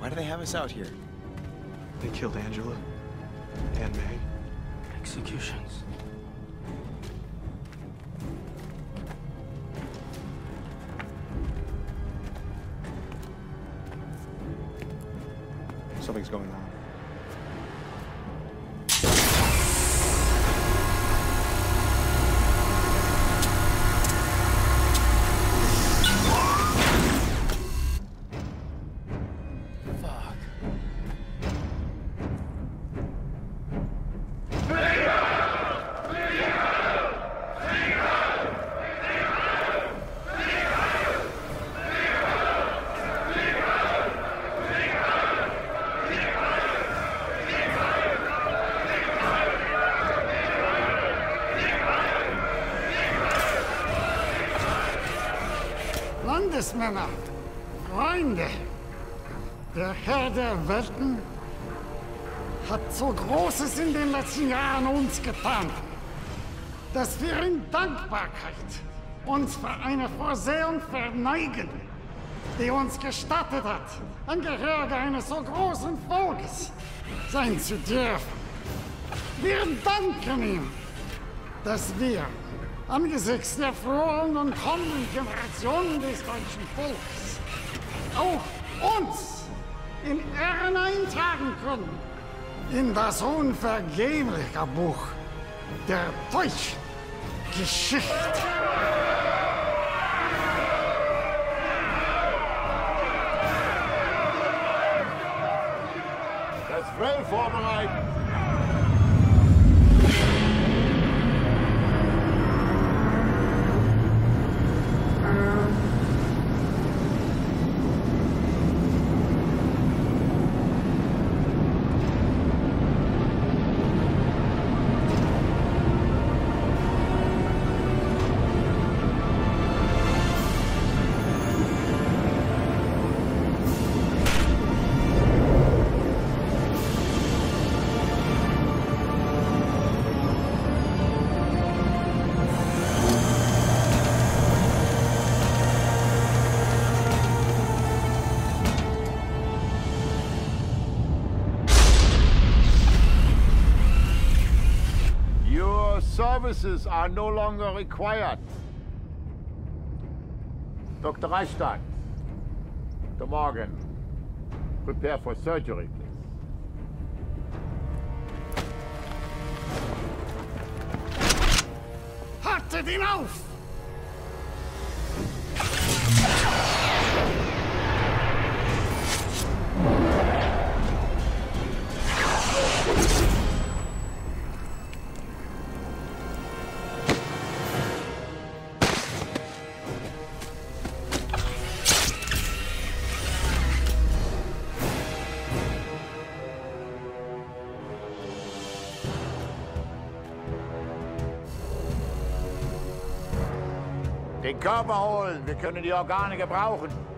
Why do they have us out here? They killed Angela and May. Executions. Something's going on. Landesmänner, Freunde, der Herr der Welten hat so Großes in den letzten Jahren uns getan, dass wir in Dankbarkeit uns für eine Vorsehung verneigen, die uns gestattet hat, Angehörige eines so großen Volkes sein zu dürfen. Wir danken ihm, dass wir angesichts der früheren und kommenden Generationen des deutschen Volkes auch uns in Ehren eintragen können in das unvergängliche Buch der deutschen Geschichte. Das Fell vorbereiten! Services are no longer required. Dr. Reichstadt, Dr. Morgan, prepare for surgery, please. Haltet ihn auf! Den Körper holen, wir können die Organe gebrauchen.